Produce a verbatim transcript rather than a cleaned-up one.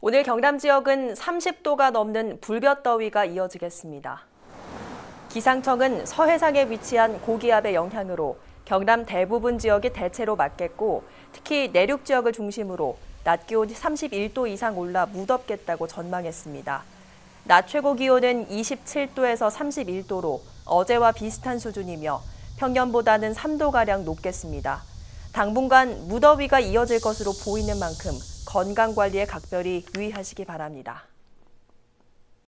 오늘 경남 지역은 삼십 도가 넘는 불볕더위가 이어지겠습니다. 기상청은 서해상에 위치한 고기압의 영향으로 경남 대부분 지역이 대체로 맑겠고 특히 내륙 지역을 중심으로 낮 기온이 삼십일 도 이상 올라 무덥겠다고 전망했습니다. 낮 최고 기온은 이십칠 도에서 삼십일 도로 어제와 비슷한 수준이며 평년보다는 삼 도가량 높겠습니다. 당분간 무더위가 이어질 것으로 보이는 만큼 건강관리에 각별히 유의하시기 바랍니다.